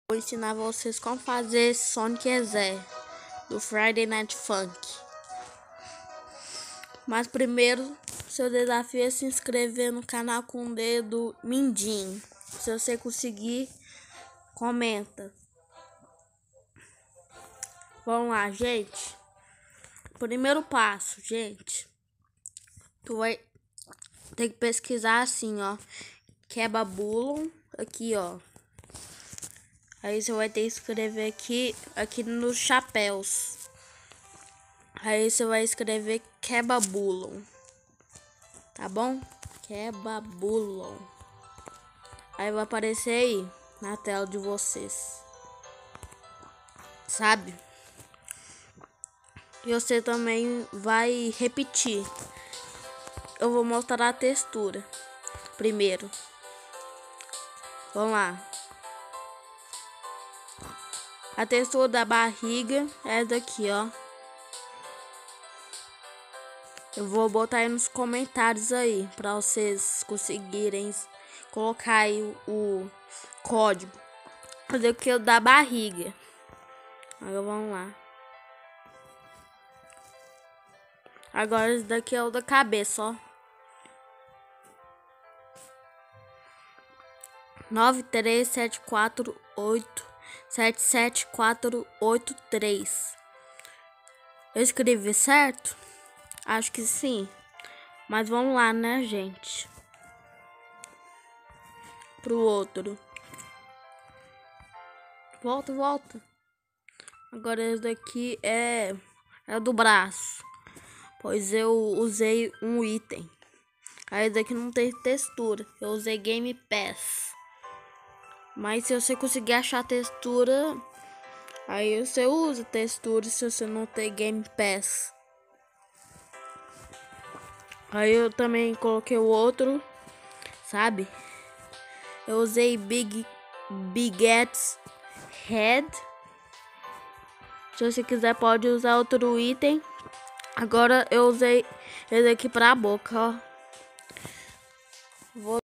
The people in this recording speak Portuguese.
Vou ensinar vocês como fazer Sonic Ezer do Friday Night Funk. Mas primeiro, seu desafio é se inscrever no canal com o dedo mindinho. Se você conseguir, comenta. Vamos lá, gente. Primeiro passo, gente. Tu vai ter que pesquisar assim, ó. Quebra-bulon, aqui, ó. Aí você vai ter que escrever aqui nos chapéus. Aí você vai escrever Quebra-bulon. Tá bom? Quebra-bulon. Aí vai aparecer aí na tela de vocês. Sabe? E você também vai repetir. Eu vou mostrar a textura primeiro. Vamos lá. A textura da barriga é essa daqui, ó. Eu vou botar aí nos comentários aí, para vocês conseguirem colocar aí o código. Fazer o que eu da barriga. Agora vamos lá. Agora esse daqui é o da cabeça, ó. 93748774483. Eu escrevi certo? Acho que sim. Mas vamos lá, né, gente? Pro outro. Volta. Agora esse daqui é do braço. Pois eu usei um item. Aí daqui não tem textura. Eu usei Game Pass. Mas se você conseguir achar textura, aí você usa textura se você não tem Game Pass. Aí eu também coloquei o outro, sabe? Eu usei Biget's Head. Se você quiser pode usar outro item. Agora eu usei esse aqui pra boca, ó.